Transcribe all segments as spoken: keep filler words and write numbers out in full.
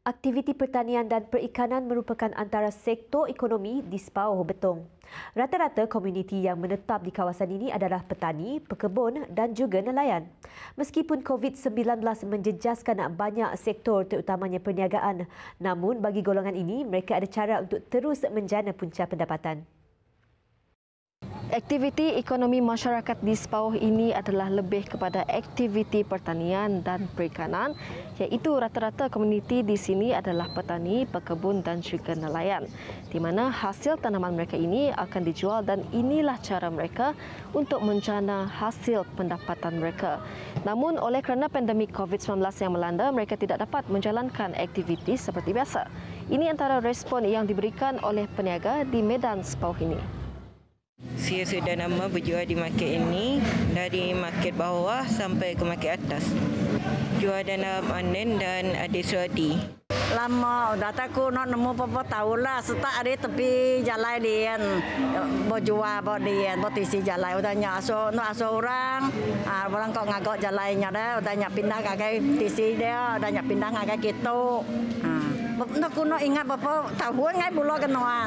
Aktiviti pertanian dan perikanan merupakan antara sektor ekonomi di Sepauh Betong. Rata-rata komuniti yang menetap di kawasan ini adalah petani, pekebun dan juga nelayan. Meskipun COVID sembilan belas menjejaskan banyak sektor terutamanya perniagaan, namun bagi golongan ini mereka ada cara untuk terus menjana punca pendapatan. Aktiviti ekonomi masyarakat di Sepauh ini adalah lebih kepada aktiviti pertanian dan perikanan, iaitu rata-rata komuniti di sini adalah petani, pekebun dan juga nelayan, di mana hasil tanaman mereka ini akan dijual dan inilah cara mereka untuk menjana hasil pendapatan mereka. Namun oleh kerana pandemik COVID sembilan belas yang melanda, mereka tidak dapat menjalankan aktiviti seperti biasa. Ini antara respon yang diberikan oleh peniaga di Medan Sepauh ini. Saya sudah lama berjual di market ini, dari market bawah sampai ke market atas. Jual dalam online dan ada suadi. Lama dah takut nak nemu apa-apa tahu lah. Setak ada tepi jalan dia, berjual buat dia, buat isi jalan. Udahnya aso, nak aso orang, ah orang kau ngagak jalannya dah. Udahnya pindah kagai tisi dia, udahnya pindah kagai kita. Ah, nak kuno ingat apa tahun ngai bulan kenuan.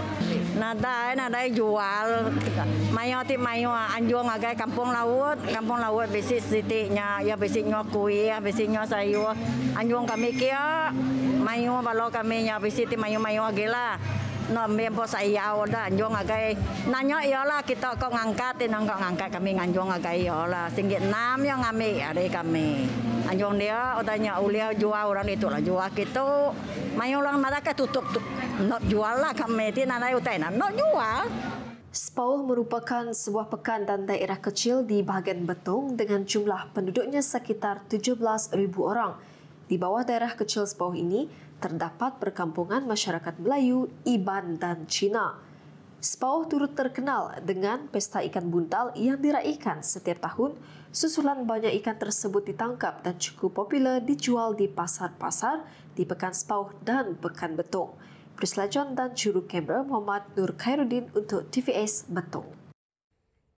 Nada, nada jual. Mayo ti mayo anjung agai kampung laut, kampung laut besis sitiknya, ya besisnya kuih, besisnya sayur. Anjung kami kia, mayo balo kami nya besis ti mayo mayo agela. No mempo saya dah anjung agai. Nanya ialah kita kok ngangkat, tinang kok ngangkat kami nganjung agai ialah singgit enam yang kami ada kami. Anjung dia odanya ulia jual orang itu lah jual kita. Mayo orang mereka tutup tu. Nak jual lah kami ti nanai utai nak jual. Sepauh merupakan sebuah pekan dan daerah kecil di bahagian Betong dengan jumlah penduduknya sekitar tujuh belas ribu orang. Di bawah daerah kecil Sepauh ini terdapat perkampungan masyarakat Melayu, Iban dan Cina. Sepauh turut terkenal dengan pesta ikan buntal yang diraihkan setiap tahun. Susulan banyak ikan tersebut ditangkap dan cukup popular dijual di pasar-pasar di Pekan Sepauh dan Pekan Betong. Prisla John dan juru kamera Muhammad Nur Khairuddin untuk T V S Betong.